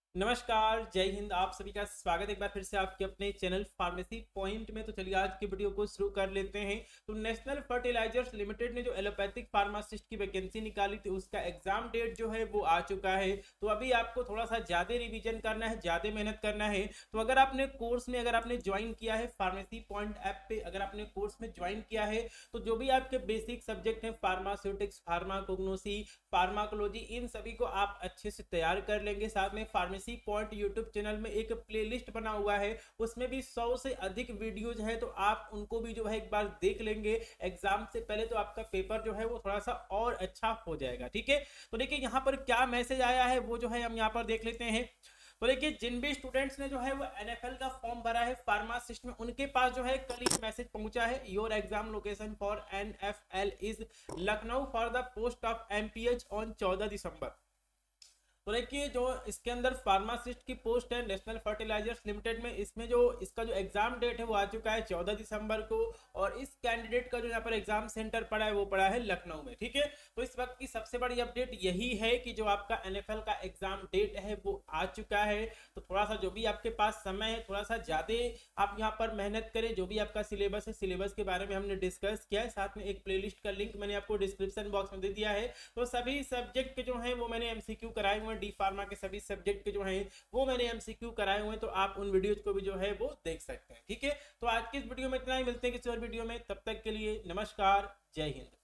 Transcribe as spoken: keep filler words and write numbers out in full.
नमस्कार, जय हिंद। आप सभी का स्वागत एक बार फिर से आपके अपने चैनल फार्मेसी पॉइंट में। तो चलिए आज की वीडियो को शुरू कर लेते हैं। तो नेशनल फर्टिलाइजर्स लिमिटेड ने जो एलोपैथिक फार्मासिस्ट की वैकेंसी निकाली थी उसका एग्जाम डेट जो है वो आ चुका है। तो अभी आपको थोड़ा सा ज़्यादा रिवीजन करना है, ज़्यादा मेहनत करना है। तो अगर आपने कोर्स में अगर आपने ज्वाइन किया है फार्मेसी पॉइंट ऐप पे, अगर आपने कोर्स में ज्वाइन किया है तो जो भी आपके बेसिक सब्जेक्ट हैं फार्मास्यूटिक्स, फार्माकोग्नोसी, फार्माकोलॉजी, इन सभी को आप अच्छे से तैयार कर लेंगे। साथ में फार्मेसी पॉइंट यूट्यूब चैनल में एक प्लेलिस्ट बना हुआ है, उसमें भी सौ से अधिक वीडियोज है, तो आप उनको भी जो है एक बार देख लेंगे एग्जाम से पहले, तो आपका पेपर जो है वो थोड़ा सा और अच्छा हो जाएगा। ठीक है, तो देखिए यहाँ पर क्या मैसेज आया है वो जो है हम यहाँ पर देख लेते हैं। तो देखिए जिन भी स्टूडेंट्स ने जो है वो एनएफएल का फॉर्म भरा है फार्मासिस्ट में, उनके पास जो है कल एक मैसेज पहुंचा है, your exam location for NFL is Lucknow for the post of MPH on चौदह दिसंबर। तो देखिए जो इसके अंदर फार्मासिस्ट की पोस्ट है नेशनल फर्टिलाइजर्स लिमिटेड में, इसमें जो इसका जो एग्जाम डेट है वो आ चुका है चौदह दिसंबर को, और इस कैंडिडेट का जो यहाँ पर एग्जाम सेंटर पड़ा है वो पड़ा है लखनऊ में। ठीक है, तो इस वक्त की सबसे बड़ी अपडेट यही है कि जो आपका एनएफएल का एग्जाम डेट है वो आ चुका है। तो थोड़ा सा जो भी आपके पास समय है थोड़ा सा ज्यादा आप यहाँ पर मेहनत करें। जो भी आपका सिलेबस है, सिलेबस के बारे में हमने डिस्कस किया है, साथ में एक प्लेलिस्ट का लिंक मैंने आपको डिस्क्रिप्शन बॉक्स में दे दिया है। तो सभी सब्जेक्ट के जो है वो मैंने एमसीक्यू कराए हुए हैं, डी फार्मा के सभी सब्जेक्ट के जो हैं वो मैंने एमसीक्यू कराए हुए हैं, तो आप उन वीडियोज को भी जो है वो देख सकते हैं। ठीक है, तो आज की इस वीडियो में इतना ही, मिलते हैं किसी और वीडियो में, तब तक के लिए नमस्कार, जय हिंद।